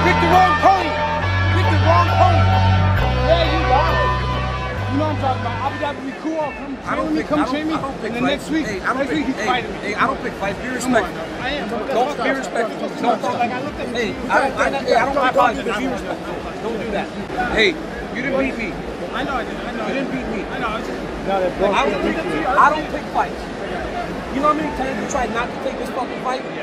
picked the wrong pony. Picked the wrong pony. Yeah, you got it. You know what I'm talking about. Abu Dhabi be cool. Come train me. And then next week, he's fighting me. Hey, I don't pick fights. Be respectful. I am. Don't be respectful. Don't talk like I looked at me. Hey, I don't high five you, but be respectful. Don't do that. Hey, you didn't beat me. I know I did. You didn't beat me. I know. I don't pick fights. You know how many times you tried not to take this fucking fight?